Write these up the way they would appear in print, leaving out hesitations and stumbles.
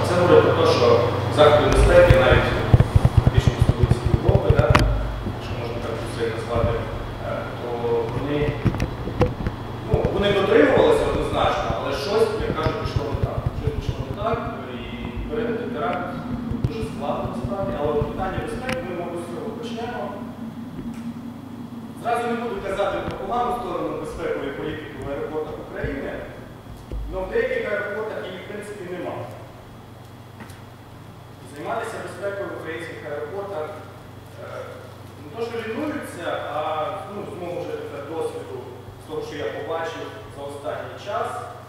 Це говорить про те, що заходи безпеки навіть фактично в столиці Європи, якщо можна так це назвати, то вони дотримувалися однозначно, але щось, як кажуть, пішло не так. Щось пішло не так, і передати теракт дуже складно насправді, але питання безпеки ми, мабуть, з цього почнемо. Зразу не буду казати про погану сторону безпекової політики в аеропортах України, але в деяких аеропортах її, в принципі, немає. Займатися безпекою в українських аеропортах не то, що лінуються, а з мого вже досвіду, з того, що я побачив за останній час,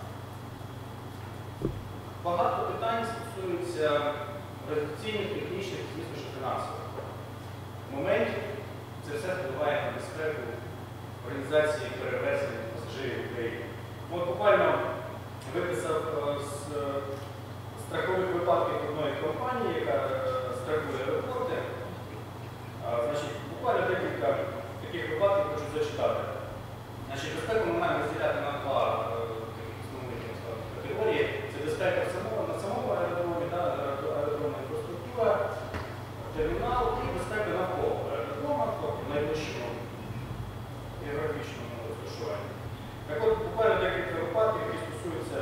багато питань стосуються організаційних, технічних, звісно, що фінансових моментів. Це все впливає на безпеку організації перевезення пасажирів в Україні. От буквально виписав з страхових випадків одної компанії, яка страхує аеропорти. Значить, буквально декілька таких випадків хочу зачитати. Значить, безпеку ми маємо розділяти на два основних категорії. Це безпека на самому аеродромі, аеродромна інфраструктура, термінал і безпека навколо аеродрома, тобто в найближчому географічному розташуванні. Так от, буквально декілька випадків, які стосуються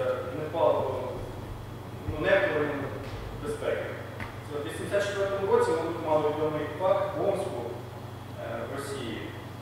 неавторної безпеки. В 1984 році ми мали відомий факт в Омську в Росії.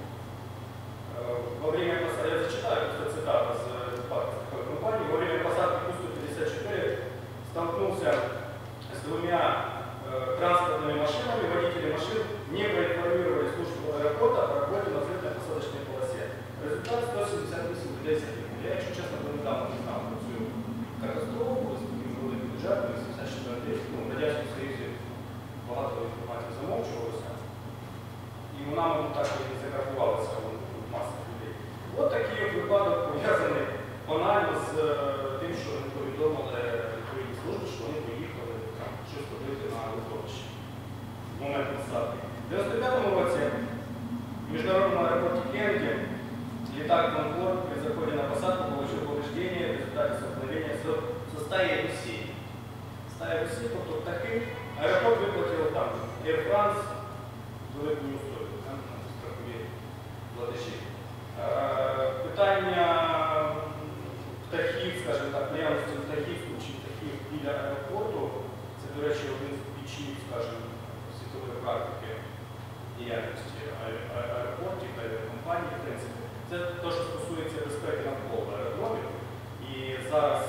Во время посадки, я зачитаю просто цитату з такої компанії, во время посадки Ту-154 столкнулся с двумя транспортными машинами, водители машин не проинформировали службу аэропорта о работе на взлетно-посадочной полосе. Результат 178 людей загинули. Я, якщо чесно, недавно не знав про цю катастрофу, з таким великим бюджетом, 84 рік, в Радянському Союзі багато інформації замовчувалося. І вона, мабуть, так і не заграбувалася в масах людей. От такий випадок пов'язаний банально з тим, що не повідомили відповідні служби, що вони поїхали щось робити на литовищі в момент посадки. В 1995 році в міжнародному аеропорті Кеннеди літак Конкорд при заходе на посадку получил повреждение в результате столкновения со стаей Русі. Стая Русі, тобто таким аеропорт виплатив там Air France велику неустойку, там страхові платежі. Питання птахів, скажімо так, наявності птахів чи птахів біля аеропорту, це, до речі, один з пічів, скажімо, світової практики діяльності аеропортів, авіакомпаній, в принципі. Це те, що стосується безпеки навколо аеродромів. І зараз,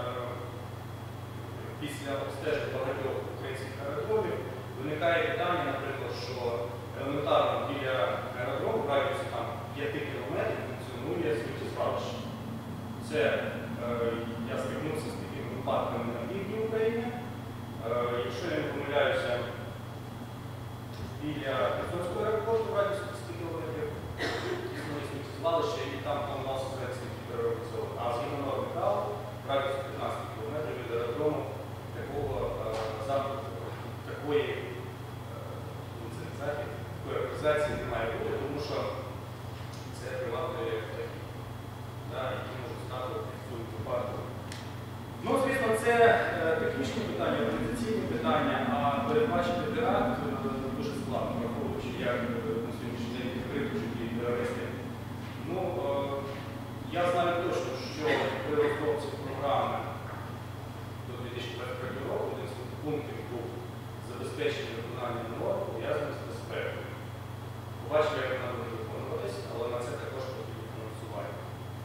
після обстежень багатьох українських аеродромів, виникає питання, наприклад, що елементарно біля аеродрому, в радіусі 5 кілометрів, функціонує сміттєзвалище. Це я стикнувся з такими випадками на півдні України. Якщо я не помиляюся, біля Херсонського аеропорту в радіусі 10 кілометрів існує сміттєзвалище, і там планувався проект сміттєпереробізований. А згідно норми КАУ, в радіусі 15 кілометрів від аеродрому такої організації не має бути, тому що це приваблює птахів, які можуть стати в цьому випадку. Ну, звісно, це технічні питання, організаційні питання, а передбачити теракт дуже складно, враховуючи, як на сьогоднішній день відкрито житті терористів. Ну, я знаю точно, що при розробці програми до 2023 року один з пунктів був забезпечення виконання норм, пов'язаних з безпекою. Побачили, як вона буде виконуватись, але на це також потрібно фінансування.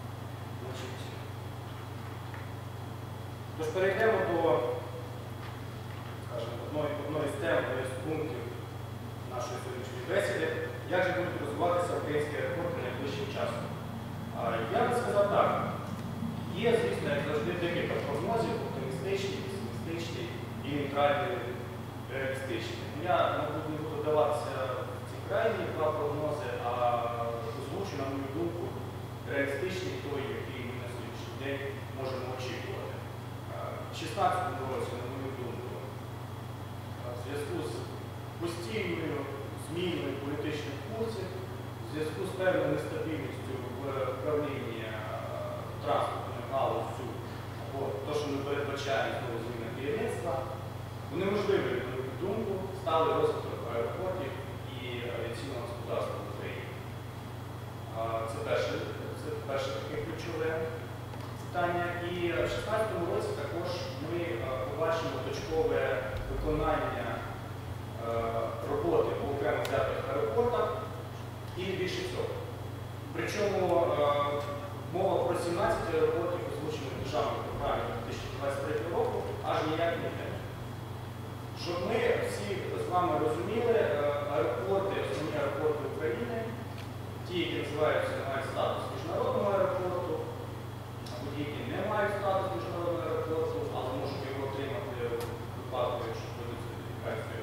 Тож перейдемо до, скажімо, одної з тем, одної з пунктів нашої сьогоднішньої бесіди, як же будуть розвиватися українські аеропорти найближчим часом. Я би сказав так, є, звісно, як завжди, декілька прогнозів, оптимістичні, песимістичні і нейтральні, реалістичні. Я, мабуть, не буду вдаватися в ці крайні два прогнози, а озвучу, на мою думку, реалістичний той, який ми на сьогоднішній день можемо очікувати. В 2016 році, на мою думку, в зв'язку з постійною зміною політичних курсів, в зв'язку з певною нестабільністю в управлінні транспортною галуззю або або те, що ми передбачаємо знову зміни керівництва, унеможливлюють, на мою думку, сталий розвиток аеропортів і авіаційного господарства в Україні. Це перше таке ключове питання. І в 2016 році також ми побачимо точкове виконання роботи по окремо взятих аеропортах і не більше цього. Причому мова про 17 аеропортів, озвучених в державній програмі 2023 року, аж ніяк не йде. Щоб ми всі з вами розуміли, аеропорти, основні аеропорти України, ті, які називаються, мають статус міжнародного аеропорту, або ті, які не мають статус міжнародного аеропорту, але можуть його отримати в випадку, якщо пройдуть сертифікацію.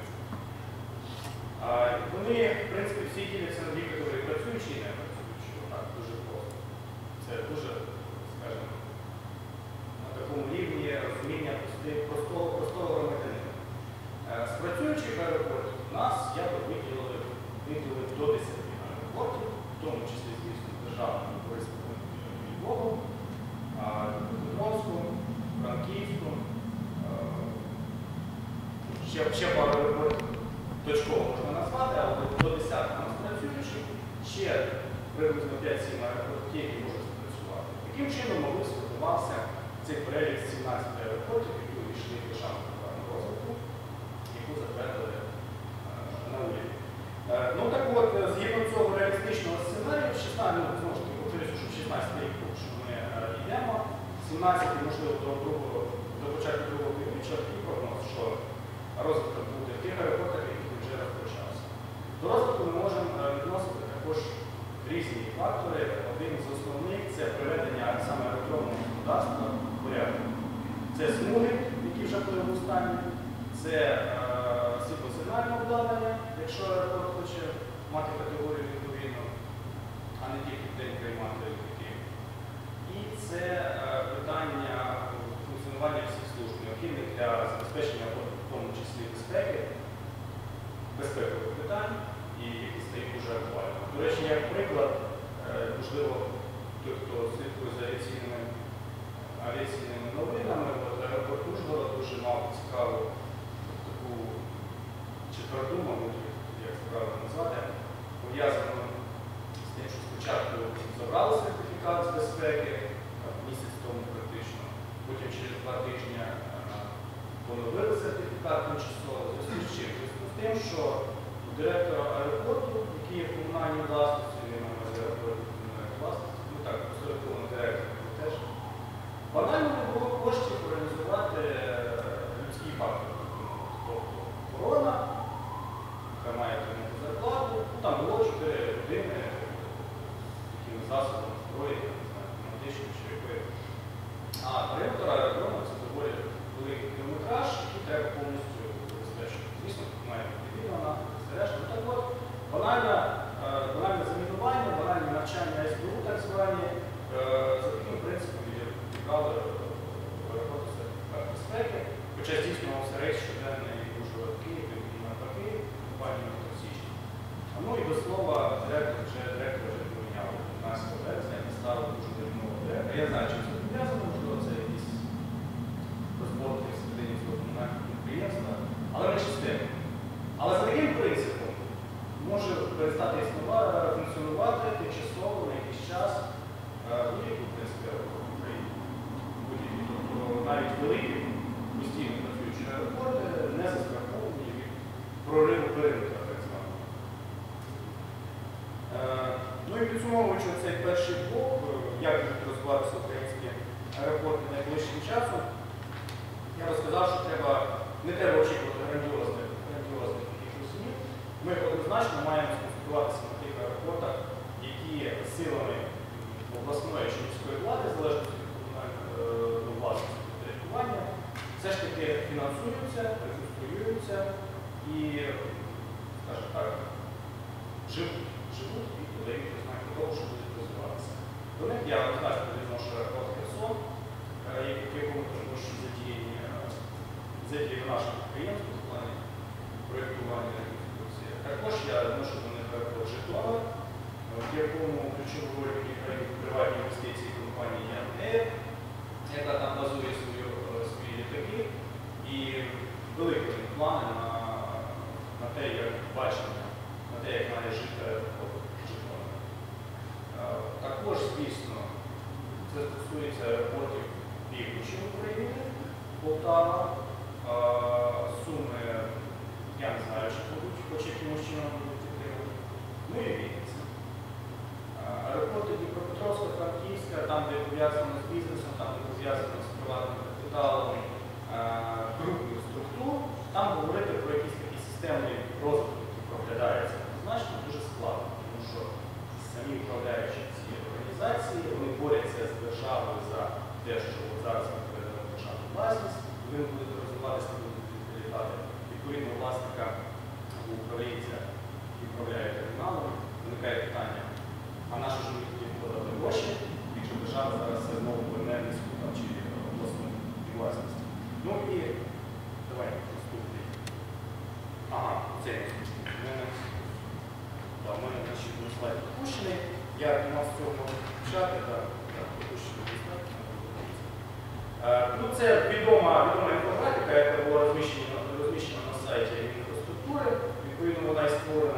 Вони, в принципі, всі діляться на дві категорії: працюючі і не працюючі. Так, дуже просто. Це дуже, скажімо, на такому рівні розуміння простого громадянина. З працюючих аеропортів у нас, я би виділив до 10 аеропортів, в тому числі, звісно, державному Бориспіль, Львову, Дніпровську, Франківську, ще пару аеропортів точково можна назвати, але до 10 у нас працюючих, ще приблизно 5-7 аеропортів, які можуть спрацювати. Таким чином сформувався цей перелік з 17 аеропортів, які увійшли в державну програму розвитку, яку затвердили на уряді. Ну так от, згідно цього реалістичного сценарію, знову ж таки, повторюся, що в 16 рік, що ми йдемо, 17, можливо, до початку другого півріччя, такий прогноз, що розвиток буде в тих аеропортах, які вже розпочався. До розвитку ми можемо відносити також різні фактори. Один з основних – це приведення саме аеродромного господарства в порядок. Це смуги, які вже були в стані, це світлосигнальне обладнання, якщо аеропорт хоче мати категорію відповідно, а не тільки в день приймати літаки. І це питання функціонування всіх служб, необхідних для забезпечення, в тому числі безпеки, безпекових питань, і які стають дуже актуальними. До речі, як приклад, можливо, той, хто слідкує за авіаційними новинами, аеропорт Ужгород дуже мав цікаву таку четверту, мабуть, як це правильно назвати, пов'язану з тим, що спочатку забрали сертифікат з безпеки, місяць тому практично, потім через 2 тижні поновили сертифікат тимчасово. Зв'язку з чим? Зв'язку з тим, що у директора аеропорту, який є в комунальній власності, він має аеропорт комунальної власності, ну так, посередковано директор теж, банально не було коштів організувати людський фактор. Тобто охорона, яка має отримати зарплату, ну там було 4 години такими засобами зброї, медичним чи якої. А директор аеродрому – це доволі великий кілометраж, який треба повністю забезпечити. Звісно, тут має бути віддана, все решта. Ну так от, банальне замінування, банальне навчання СБУ, так звані, за таким принципом відібрали аеропорту сертифікат безпеки, хоча здійснювався рейс щоденний Ужгород-Київ і навпаки, компанії «Мотосічні». Ну і до слова, директор вже поміняв 15 березня, поставив дуже термінового директора. Я знаю, чим це пов'язано, можливо, це якісь розборки всередині цього комунального підприємства, але менше з тим. Але за таким принципом може перестати функціонувати тимчасово на якийсь час будь-який, в принципі, аеропорт в Україні. Тобто навіть великі, постійно працюючі аеропорти не застраховані від прориву периметра, так званого. Ну і підсумовуючи цей перший блок, як будуть розвиватися українські аеропорти найближчим часом, я розказав, що не треба очікувати грандіозних якихось змін. Ми однозначно маємо сконцентруватися на тих аеропортах, які силами обласної чи міської влади, залежно від комунальної власності підпорядкування, все ж таки фінансуються, реконструюються і, скажімо так, живуть і подають ознаки того, що будуть розвиватися. До них я однозначно відношу аеропорт Херсон, в якому також задіяні наші підприємства в плані проєктування і реконструкції. Також я відношу до них аеропорт Житомир, в якому ключову роль відіграють приватні інвестиції компанії «Ян Ейр», яка там базує свої літаки, і великі плани на те, як бачення, на те, як має жити аеропорт Житомир. Також, звісно, це стосується аеропортів півночі України, Полтава, Суми, я не знаю, чи будуть, хоч якимось чином будуть підтримувати, ну і Вінниця. Аеропорти Дніпропетровська, Франківська, там, де пов'язано з бізнесом, там, де пов'язано з приватним капіталом, крупних структур, там говорити про якісь такі системний розвиток, який проглядається однозначно, дуже складно, тому що самі управляючі ці організації, вони борються з державою за те, що зараз ми передаємо державну власність, ви будете розвиватися, не будете відповідати. Відповідно, власника або управлінця, який управляє терміналом, виникає питання, а нащо ж ми тоді вкладати гроші, якщо держава зараз все знову поверне низьку чи власну власність. Ну і давай наступний. Ага, цей наступний. У мене був слайд пропущений. Я думав з цього почати, пропущений слайд. Ну, це відома інфографіка, яка була розміщена на сайті інфраструктури. Відповідно, вона і створена,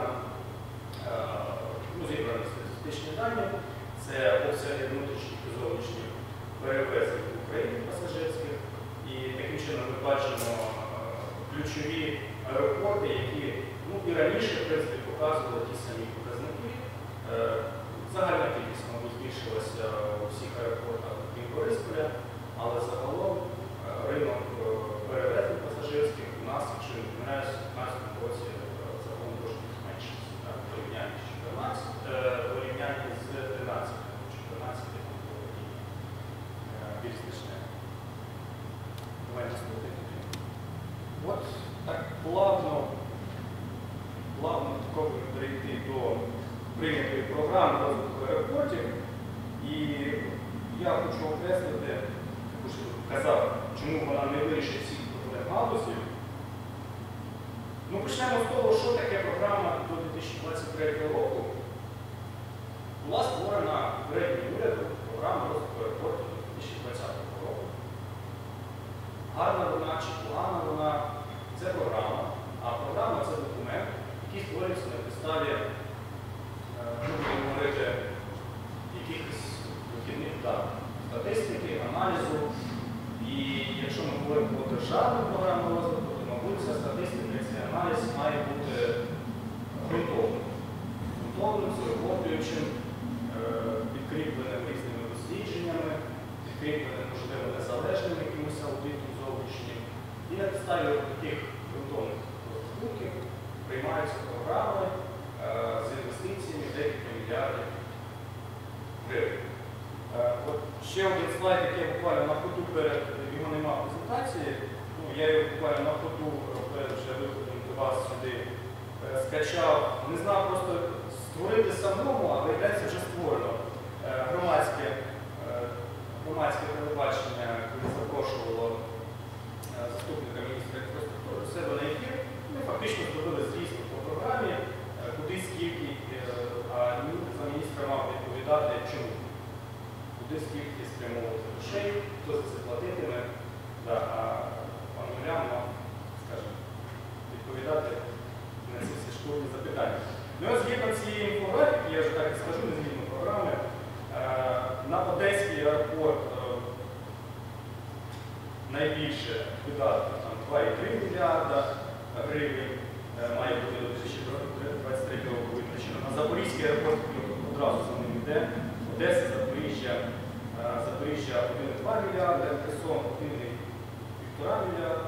зібрані статистичні дані. Це обсяги внутрішніх і зовнішніх перевезень в Україні пасажирських. І таким чином ми бачимо ключові аеропорти, які і раніше, в принципі, показували ті самі показники. Загальна кількість, мабуть, збільшилася у всіх аеропортах крім Борисполя, але загалом ринок перевезень пасажирських у нас, якщо не помиляюсь, у 2015 році загалом трошки зменшився. В порівнянні з 2013, 2014 було більш значне. Давай наступний. От так плавно перейти до прийнятої програми розвитку аеропортів. І я хочу окреслити, також казав, чому вона не вирішить всіх проблем галузі. Почнемо з того, що таке програма до 2023 року. Була створена попереднім урядом програма розвитку аеропортів до 2020 року. Гарна вона чи погана вона – це програма, а програма – це документ, який створюється на підставі, будемо говорити, якихось вихідних даних, статистики, аналізу. І якщо ми говоримо про державну програму розвитку, то, мабуть, ця статистика, цей аналіз має бути ґрунтовним. Ґрунтовним, всеохоплюючим, підкріпленим різними дослідженнями, підкріпленим, можливо, незалежним якимось аудитом зовнішнім. І на підставі таких ґрунтовних розрахунків приймаються програми з інвестиціями декілька мільярдів гривень. От ще один слайд, який я буквально на ходу перед, його нема в презентації, я його буквально на ходу перед вже виходом до вас сюди скачав. Не знав просто створити самому, а виявляється вже створено громадське телебачення, коли запрошувало заступника міністра інфраструктури до себе на ефір. Ми фактично зробили звісно по програмі, куди скільки, а за міністра мав відповідати, чому. Куди скільки спрямовувати грошей, хто за це платитиме, а пан Юлян мав, скажімо, відповідати на ці всі шкурні запитання. Ну і згідно цієї інфографіки, я вже так і скажу, не згідно програми, на Одеський аеропорт найбільше видатки 2,3 мільярда гривень має бути до 2023 року витрачено. На Запорізький аеропорт одразу за ним йде. Одеса, Запоріжжя 1,2 мільярда, Херсон 1,5 мільярда,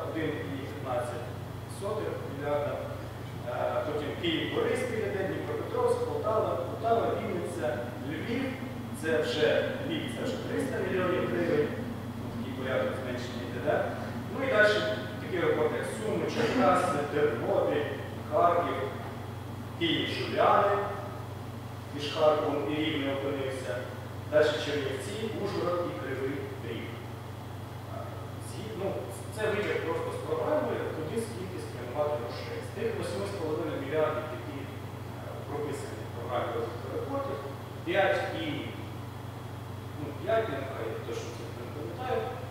1,15 мільярда. Потім Київ, Бориспіль, Дніпропетровськ, Полтава, Вінниця, Львів. Це вже 300 мільйонів гривень. Такий порядок зменшення йде. Ну і далі такі аеропорти, як Суми, Черкаси, Тернопіль, Харків, Київ, Жуляни, між Харковом і Рівнем опинився. Далі Чернівці, Ужгород і Кривий Ріг. Це витяг просто з програмою, куди скільки спрямувати грошей. З тих 8,5 мільярдів, які прописані в програмі розвитку аеропортів, 5, нехай я точно це не пам'ятаю,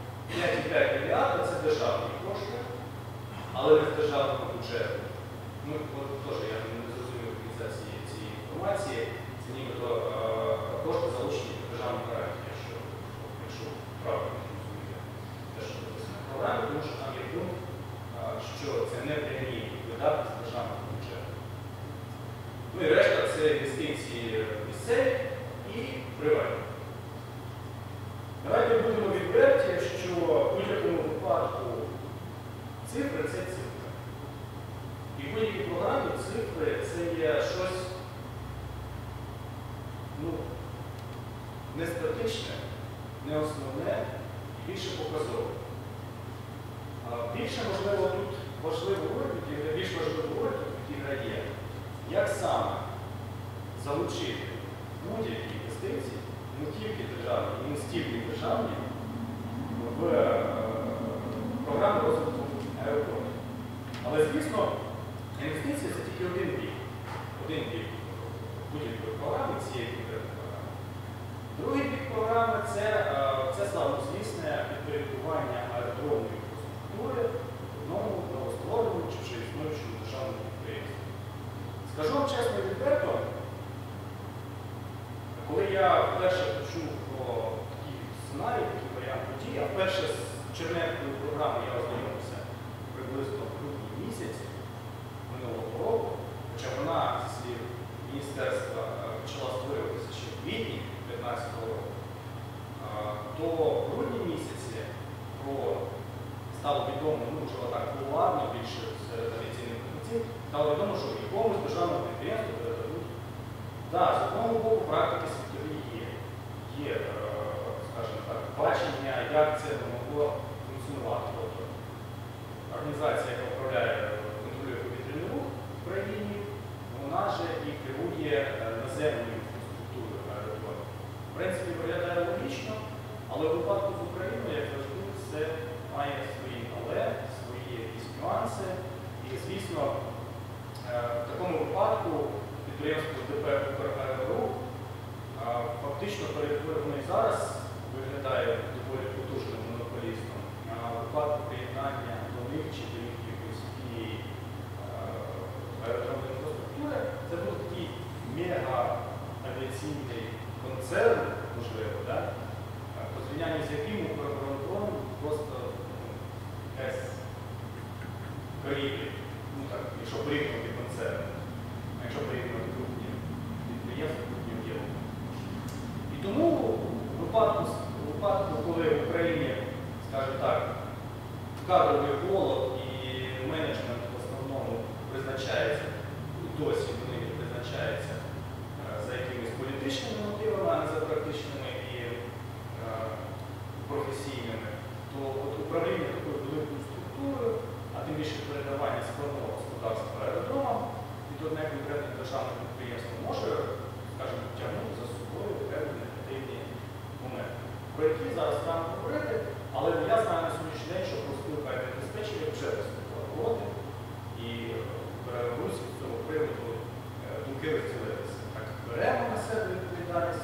але не з державного бюджету. Ну, от теж я не зрозумів організації цієї інформації, це нібито кошти залучені в державному проєкті, якщо правильно розумію те, що написано в програмі, тому що там є пункт, що це не прямі видатки з державного бюджету. Ну і решта це інвестиції місцеві і приватні. Давайте будемо відверті, що в будь-якому випадку цифри – це цифри. І в будь-якій програмі цифри – це є щось не статичне, не основне і більше показове. Більше, можливо, тут більш важливу роль тут відіграє, як саме залучити будь-які інвестиції, не тільки державні, і не стільки державні, в програму розвитку аеропорту. Але, звісно, інвестиції – це тільки один бік будь-якої програми, цієї конкретної програми. Другий бік програми – це славнозвісне підпорядкування аеродромної інфраструктури одному новоствореному чи вже існуючому державному підприємстві. Скажу вам чесно і відверто, коли я вперше почув про такий сценарій, такий варіант подій, а вперше з чернетною програмою я ознайомився приблизно в грудні місяці минулого року, хоча вона, зі слів міністерства, почала створюватися ще в квітні 2015 року, то в грудні місяці стало відомо, вже так кулуарно, більше серед офіційних фахівців, стало відомо, що якомусь державному підприємству передадуть. Так, з одного боку практики світові є, скажімо так, бачення, як це могло функціонувати. Тобто організація, яка контролює повітряний рух в країні, вона же і керує наземною інфраструктурою аеропорту. В принципі, виглядає логічно, але в випадку з Україною, як завжди, все має свої але, свої якісь нюанси. І, звісно, в такому випадку підприємство ДП «Украерорух» фактично перетворено і зараз виглядає доволі потужним монополістом. В випадку приєднання до них чи до якоїсь тієї аеродромної інфраструктури, це був такий мега-авіаційний концерн, можливо, по зрівнянні з яким «Украерорух» просто якась корівля, якщо порівнювати концерн. Якщо порівнювати крупні підприємства, крупні об'єкти. І тому в випадку, коли в Україні, скажімо так, кадровий голод і менеджмент в основному призначається, досі вони призначаються за якимись політичними мотивами, а не за практичними і професійними, то управління такою великою структурою, а тим більше передавання складного господарства аеродромам, від одне конкретне державне підприємство може, скажімо, тягнути за собою певні негативні моменти, про які зараз треба говорити, але я знаю на сьогоднішній день, що профспілка авіадиспетчерів вже виступила проти, і беруть з цього приводу думки розділитися. Так, беремо на себе відповідальність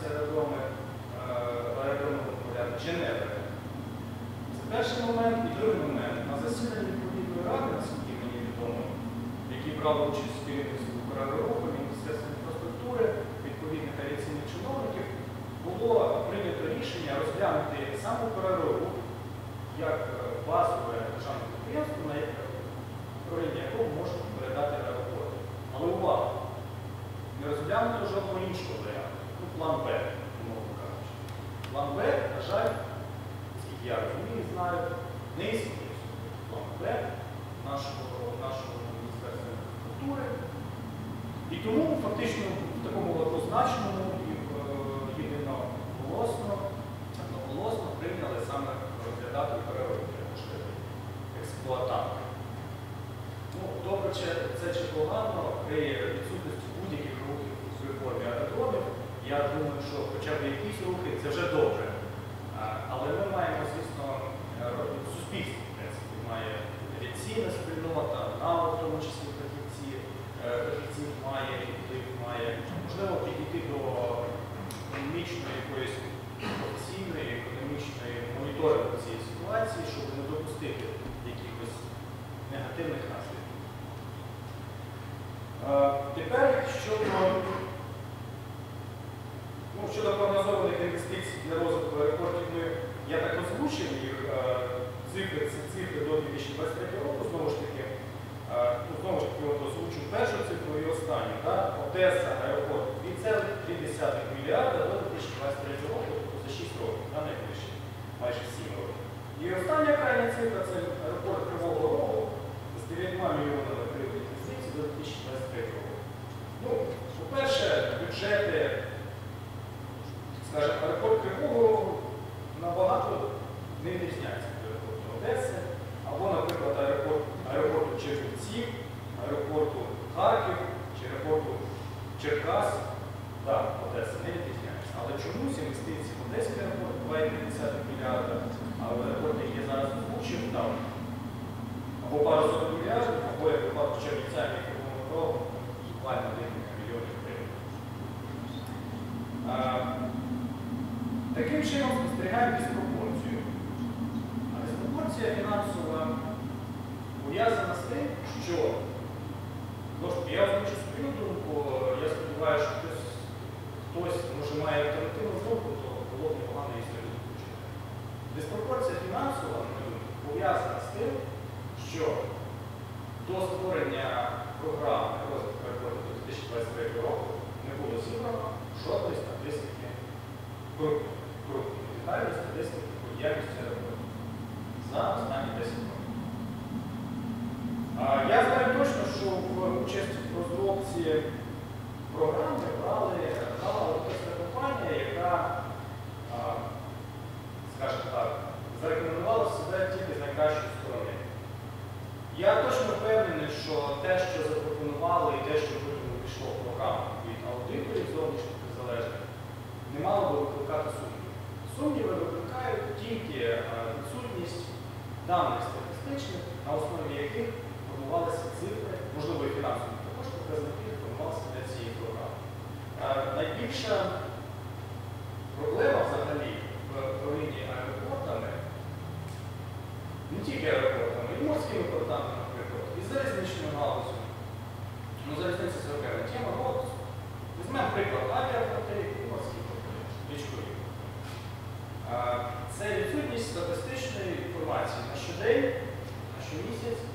аеродромного порядку, чи не беремо? Це перший момент. І другий момент. На засіданні відповідної ради, наскільки мені відомо, в якій брали участь керівництво «Украероруху», Міністерства інфраструктури, відповідних авіаційних чиновників, було прийнято рішення розглянути саме «Украерорух» як базове державне підприємство, на управління якого можна передати аеропорти. Але увага! Не розглянуто жодного іншого варіанту. План Б, умовно кажучи. План Б, на жаль, скільки я розумію і знаю, не існує. План Б нашого Міністерства інфраструктури. І тому фактично в такому однозначному і одноголосно прийняли саме розглядати «Украерорух» як можливий експлуататор. Добре, це чи погано, при відсутності будь-яких рухів з реформі аеродромів, я думаю, що хоча б якісь рухи це вже добре. Але ми маємо, звісно, суспільство, в принципі, має авіаційна спільнота, НАУ, в тому числі фахівців має, можливо, підійти до економічної, якоїсь професійної, економічної моніторингу цієї ситуації, щоб не допустити якихось негативних наслідків. Тепер щодо прогнозованих інвестицій для розвитку аеропортів, я так озвучив їх, цифри до 2023 року, знову ж таки, озвучу першу цифру і останню. Одеса, аеропорт 2,3 мільярда до 2023 року, тобто за 6 років, найближче, майже 7 років. І остання крайня цифра – це аеропорт Кривого Рогу з 9 мільйонами гривень інвестицій до 2023 року. По-перше, бюджети, скажімо, аеропорт Кривого Рогу набагато не відрізняється від аеропорту Одеси, або, наприклад, аеропорту Чернівців, аеропорту Харків чи аеропорту Черкас. Так, Одеса не відрізняється. Але чомусь інвестиції в Одеський аеропорт 2,5 мільярда, а в аеропорт, який я зараз озвучив, там або пару сотень мільярдів, або, як випадку Чернівцями і Кривого Рогу, буквально декілька мільйонів гривень. Таким чином спостерігаємо диспропорцію. А диспропорція фінансова пов'язана з тим, що, я озвучу свою думку, я сподіваюся, що хтось, може, має альтернативну думку, то було б непогано її сьогодні озвучити. Диспропорція фінансова, на мою думку, пов'язана з тим, що до створення програми розвитку аеропорту до 2023 року не було зібрано жодної статистики детальної статистики по діяльності аеропорту за останні 10 років. Я знаю точно, що в участь в розробці програми брала аудиторська компанія, яка, скажімо так, зарекомендувала себе тільки з найкращої сторони. Я точно впевнений, що те, що запропонували, і те, що потім пішло в програму від аудиторів зовнішніх незалежних, не мало би викликати сумнів. Сумніви викликають тільки відсутність даних статистичних, на основі яких формувалися цифри, можливо, і фінансові також показники, формувалися для цієї програми. Найбільша проблема взагалі в управлінні аеропортами, не тільки аеропортами, і морськими портами, наприклад, і залізничною галузю. Залізниця це окрема тема. Візьмемо приклад авіапорти і морські порти, річкові. Це відсутність статистичної інформації на щодень, на щомісяць,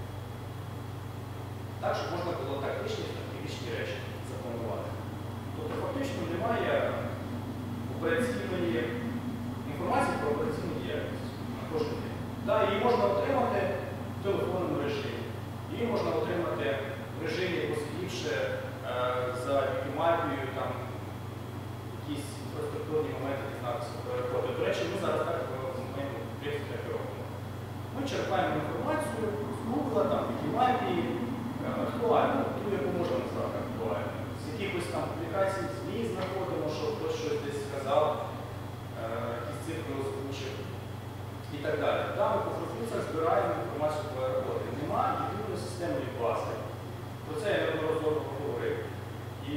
так, щоб можна було тактичні і стратегічні речі запланувати. Тобто фактично немає операційної інформації про операційну діяльність на кожен день. Її можна отримати в телефонному режимі, її можна отримати в режимі, посидівши за Вікімапією, там якісь інфраструктурні моменти дізнатися про аеропорти. До речі, ми зараз так маємо в принципі робимо. Ми черпаємо інформацію з Google, там, Вікімапії, актуально, ту, яку можна назвати актуально. З якихось там публікацій ЗМІ знаходимо, що хтось щось десь сказав, якісь цифри озвучив і так далі. Ми по фронтах збираємо інформацію про аеропорти. Немає єдиної системної бази. Про це я неодноразово говорив. І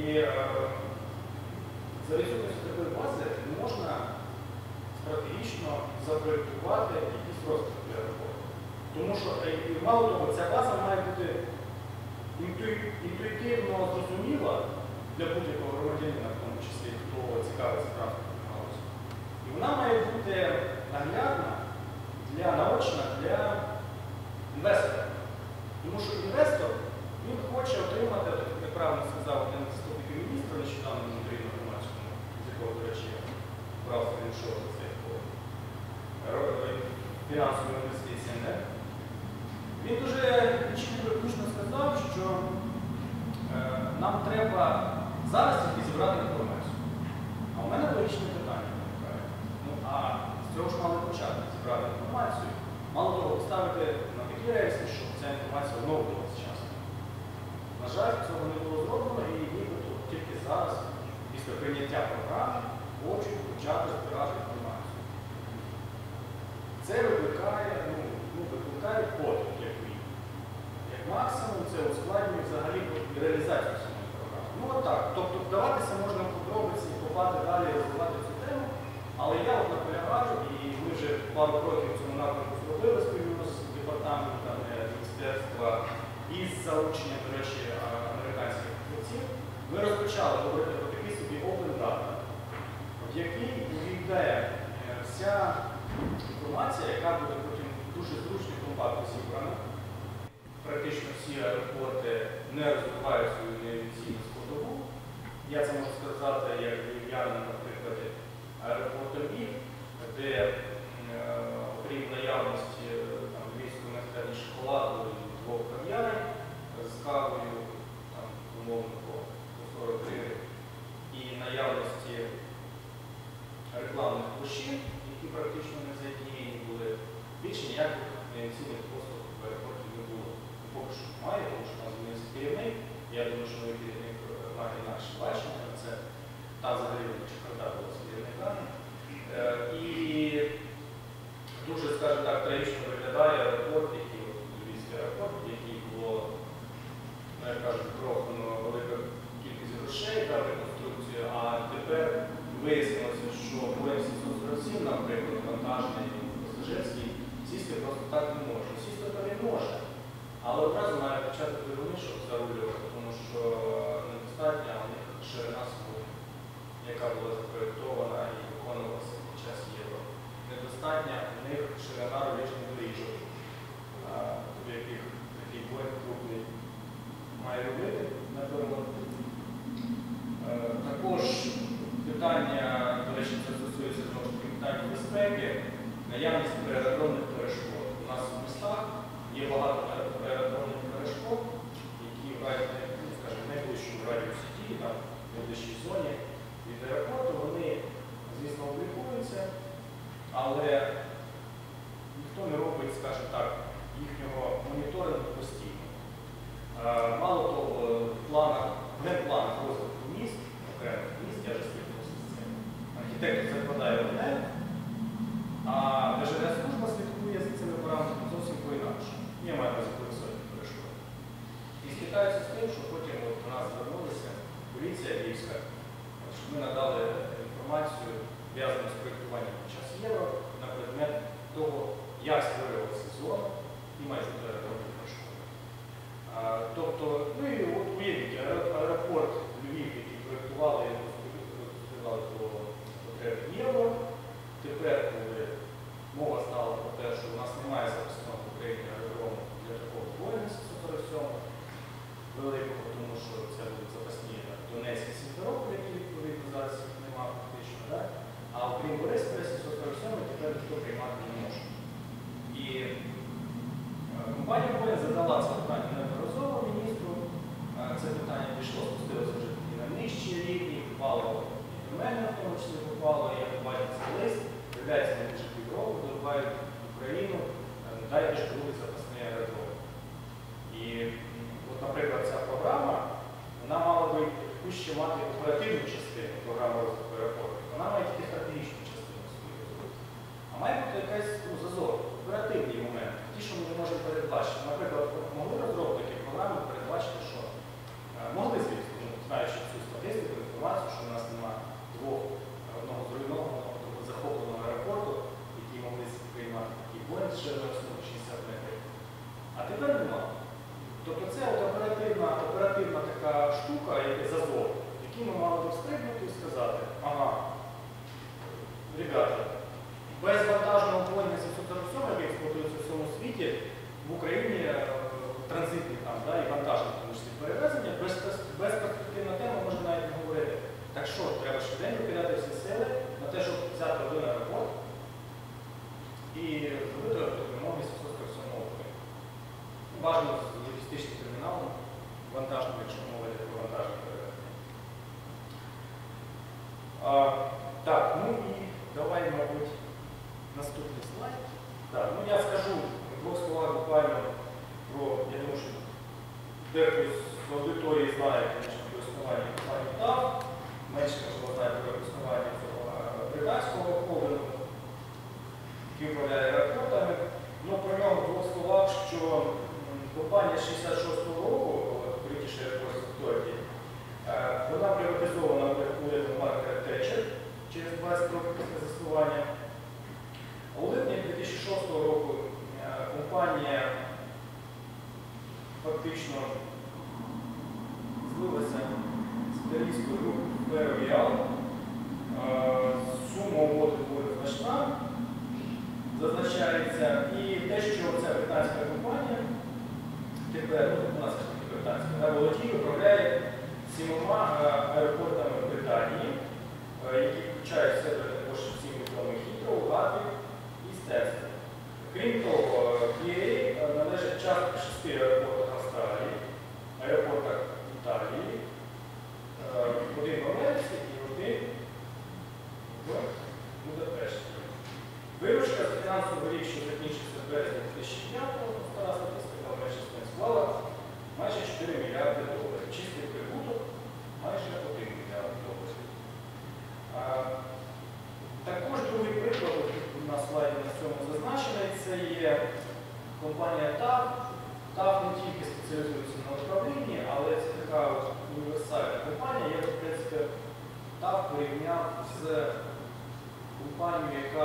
за відсутністю такої бази не можна стратегічно запроєктувати якісь розвитки аеропорту. Тому що, мало того, ця база має бути інтуїтивно зрозуміла для будь-якого громадянина, в тому числі, хто цікавиться транспортною галузю. І вона має бути наглядна, наочна для інвестора. Тому що інвестор, він хоче отримати, як правильно сказав один заступник міністра нещодавно в Андрію Громадському, з якого, до речі, брав скріншот за цей фінансовими інвестиціями. Він дуже чітко і влучно сказав, що нам треба зараз тільки зібрати інформацію. А у мене логічне питання виникає. А з цього ж мали почати зібрати інформацію. Мало того, поставити на такі рельси, щоб ця інформація оновлювалася часом. На жаль, цього не було зроблено і нібито тільки зараз, після прийняття програми, хочуть почати збирати інформацію. Це викликає подвиг, як мінімум. Як максимум, це ускладнює взагалі реалізацію самої програми. Так. Тобто вдаватися можна в подробиці, копати далі, розвивати цю тему, але я наполягаю, і ми вже пару кроків в цьому напрямку зробили спільно з департаментами міністерства із залученням, до речі, американських фахівців, ми розпочали говорити про такий собі Open Data, в який увійде вся інформація, яка буде потім дуже зручно і компактно зібрана. Практично всі аеропорти не розвивають свою неофіційну складову. Я це можу сказати, як львів'янин, наприклад, аеропорту Львів, де окрім наявності львівського майстерні шоколаду і двох кав'ярень з кавою, умовно, по 40 гривень, і наявності рекламних площин, які практично не задіяні були, більше ніяких неофіційних послуг в аеропорті не було. Поки що має, тому що там змінився керівник. Я думаю, що новий керівник має інакше бачення на це. Там взагалі чекарда була з керівниками. І дуже, скажімо так, трагічно виглядає аеропорт, який Львівський аеропорт, який було, як кажуть, прохано велика кількість грошей на реконструкцію, а тепер вияснилося, що Boeing 747, наприклад, вантажний пасажирський, сісти просто так не може. Сісти то він може, але одразу має почати двигуни, щоб зарулювати, тому що недостатня у них ширина смуги, яка була запроєктована і виконувалася під час Євро. Недостатня у них ширина рулічних доріжок, в яких такий Boeing крупний має робити на перемогу. Також питання, до речі, це стосується знову ж таки питання безпеки, наявність аеродромних перешкод. У нас в містах є багато аеродромних перешкод, які в найближчому радіусі дії, в найближчій зоні від аеропорту, вони, звісно, облікуються, але ніхто не робить, скажімо так, їхнього моніторингу постійно. Мало того, в генпланах розвитку міст, окремих міст, я вже спілкувався з цим, архітектор закладає одне, а ДЖГ-служба слідкує за цими параметрами зовсім по-інакше. Я маю на увазі високі перешкоди. І стикаються з тим, що потім до нас звернулися поліція Львівська, що ми надали інформацію, зв'язану з проєктуванням під час Євро, на предмет того, як створювався зона і майже аеропортні перешкоди. Тобто, ну і от уявіть, аеропорт Львів, який проєктували і розповідали про потреб Євро, тепер, коли мова стала про те, що у нас немає запасного в Україні аеродрому для такого Boeing 747 великого, тому що це будуть запасні Донецькі Сімферополь, які відповідно зараз немає фактично, так? А окрім Борисполя 747 тепер ніхто приймати не може. І компанія Boeing задала це питання неодноразово міністру, це питання пішло, спустилося вже і на нижчі рівні, попало і до мене, в тому числі попало, і я побачив цей лист, виявляється на більше півроку, добувають Україну, дайте ж другий запасний аеродром. І от, наприклад, ця програма, вона мала би ще мати оперативну частину програми розвитку аеропорту. Вона має тільки стратегічну частину своєї розвитку. А має бути якийсь зазор, оперативний момент, ті, що ми не можемо передбачити. Наприклад, могли розробники програми передбачити, що могли, звісно, знаючи цю статистику, інформацію, що в нас немає одного зруйнованого, захопленого аеропорту, які могли приймати такі Boeing ще на 60 метрів. А тепер немає. Тобто це оперативна така штука, як зазор, який ми мали б встрибнути і сказати, ага, ребята, без вантажного Boeing 747, який експлуатується в всьому світі, в Україні транзитні там, да, і вантажні, тому що перевезення, безперспективна тема може навіть не говорити. Так що, треба швиденько кидати всі сили на те, щоб взяти один аеропорт і зробити допомоги 747 року. Бажано з логістичним терміналом, вантажним, якщо мова йде про вантажні перевезення. Так, ну і давай, мабуть, наступний слайд. Так, ну я скажу в двох словах буквально про, я думаю, що дехто з аудиторії знає, звісно, про існування компанії ТАВ, менше, можливо, знає про існування цього британського холдингу, який управляє аеропортами. Ну, про нього в двох словах, що компанія з 66-го року, British Airports Authority, вона приватизована урядом Маргарет Тетчер через 20 років після заснування. А у липні 2006 року компанія фактично злилася з італійською Ferrovial. Сума угоди буде значна, зазначається, і те, що ця британська компанія, тепер, у нас британська, володіє, управляє 7 аеропортами Британії, які включають в себе також 7 відомих Хітров, Гатвік і Стенстон. Крім того, BA належить частка 6 аеропортах Австралії, аеропортах Італії, один в Америці і один в Будапешті. Виручка за фінансовий рік, що закінчився в березні 2005-го, стара статистика меншості склала майже 4 мільярди доларів. Чистий прибуток майже 1 мільярд доларів. Також другий приклад, на слайді на цьому зазначений, це є компанія TAV. TAV не тільки спеціалізується на управлінні, але це така універсальна компанія. Я, в принципі, TAV порівняв з компанією, яка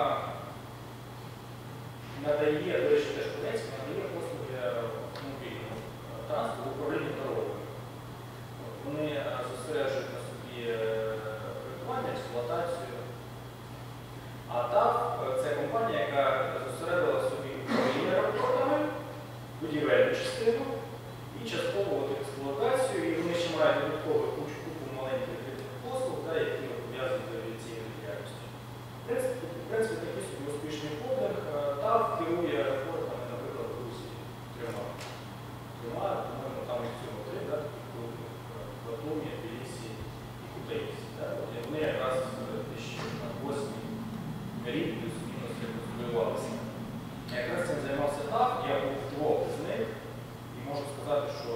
надає, до речі, теж турецька, надає послуги автомобільного транспорту, управління дорогою. Вони зосереджують на собі проєктування, експлуатацію. А TAV – це компанія, яка зосередила собі управління аеропортами, будівельну частину і частково експлуатацію, і вони ще мають додаткову купу маленьких послуг, які пов'язані з авіаційною діяльністю. В принципі, такий собі успішний холдинг. TAV керує аеропортами, наприклад, в Русі трьома, по-моєму, там їх всього 3, в Батумі, Тбілісі і Кутаїсі. Вони якраз 2008 рік плюс-мінус реконструювалися. Якраз цим займався TAV, я був вдвох з них і можу сказати, що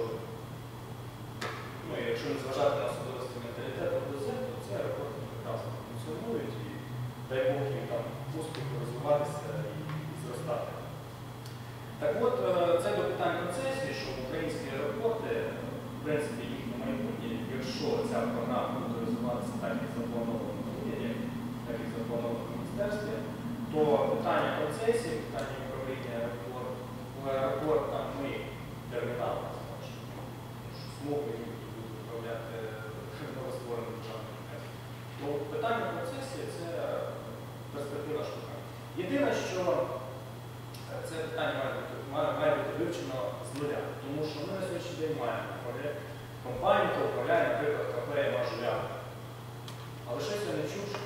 якщо не зважати на особливості менталітету ДЗ, то це аеропорти прекрасно функціонують і дай Бог їм там успіху розвиватися і зростати. Так от, це до питань концесії, що українські аеропорти, в принципі, їх на майбутнє, якщо ця програма буде розвиватися так, як заплановано в уряді, так як заплановано в міністерстві, то питання концесії, питання управління аеропортом, ми термінали, змоги будуть управляти новоствореним державним підприємством. То питання концесії – це перспективна штука. Єдине, що це питання має бути вивчено з нуля, тому що ми на сьогоднішній день маємо компанію, яка управляє, наприклад, КП Мажуляна. Але щось я не чув, що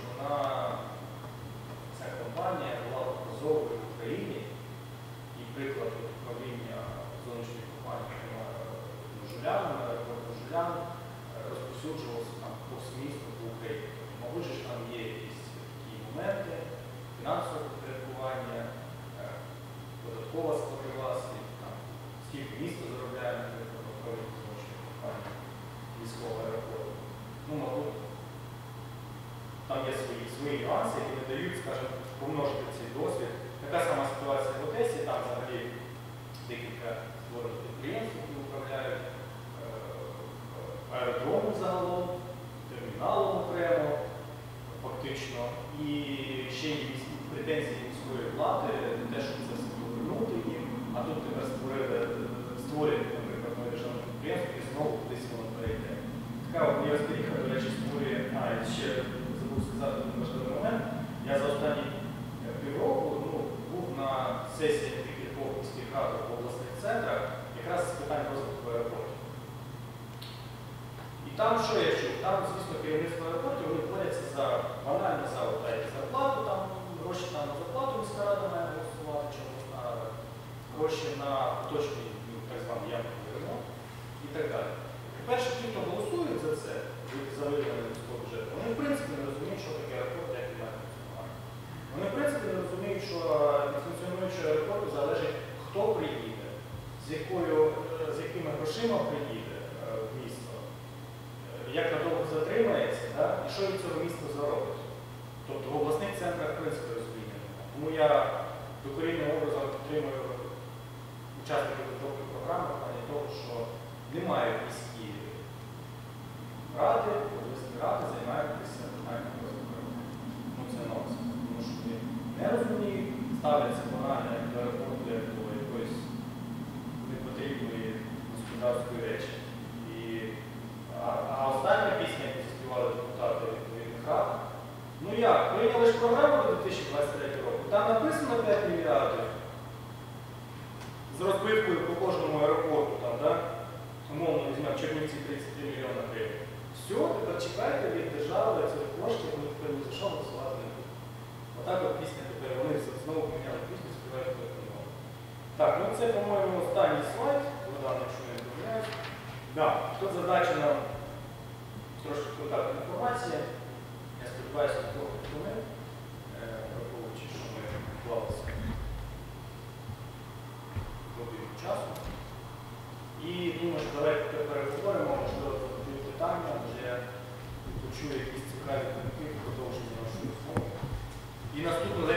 ця компанія була образовою в Україні, і приклад управління зовнішньої компанії Мажуляна, аеропорту Жулян, розповсюджувався там по місту, по Україні. Мабуть, що там є якісь такі моменти, фінансове підпорядкування, податкова складова, скільки місто заробляє, наприклад, управління зовнішньої компанії військового аеропорту. Мабуть, там є свої нюанси, які не дають, скажімо, помножити цей досвід. Така сама ситуація в Одесі, там взагалі декілька створених підприємств, які управляють аеродромом загалом, терміналом окремо, фактично, і ще є претензії міської влади, те, щоб це все повернути їм, а тут тепер створюють, наприклад, нове державне підприємство і знову кудись воно перейде. Така от неозберіха, до речі, створює, ще забув сказати один важливий момент, я за останні півроку був на сесії декількох міських рад в обласних центрах, якраз з питань розвитку аеропортів. І там, що я чув? Там, звісно, керівництво аеропортів, вони борються за банальну зарплату, там гроші на зарплату міська рада має голосувати, чи обласна рада, гроші на поточний, так званий ямковий ремонт і так далі. По-перше, ті, хто голосують за це, за виділення міського бюджету, вони в принципі не розуміють, що таке аеропорт, як він має функціонувати. Вони в принципі не розуміють, що від функціонуючого аеропорту залежить, хто приїде, з якими грошима приїде в місто, як надовго затримається, і що від цього міста заробить. Тобто в обласних центрах, в принципі, розуміння. Тому я докорінним образом підтримую учасників підготовки програми в плані того, що немає міські ради, обласні ради займаються питанням розвитку. Це нонсенс. Тому що вони не розуміють, ставляться банально як до аеропорту, як до якоїсь непотрібної депутатської речі. А остання пісня, яку заспівали депутати відповідних рад, ну як, прийняли ж програму до 2023 року, там написано 5 мільярдів з розбивкою по кожному аеропорту, там, да? Умовно візьмемо Чернівці 33 мільйони гривень. Все, тепер чекайте від держави цих коштів, вони тепер ні за що голосувати не будуть. Отак от пісня тепер, вони знову поміняли пісню, співають по-новому. Так, ну це, по-моєму, останній слайд, Богдан, якщо не помиляюсь. Да, тут задача нам трошки контактна інформація. Я сподіваюся, до того документ, враховуючи, що ми вклалися годину часу. І думаю, що давайте переговоримо, можливо, задаю питання, може я почую якісь цікаві думки в продовженні нашої розмови. І наступне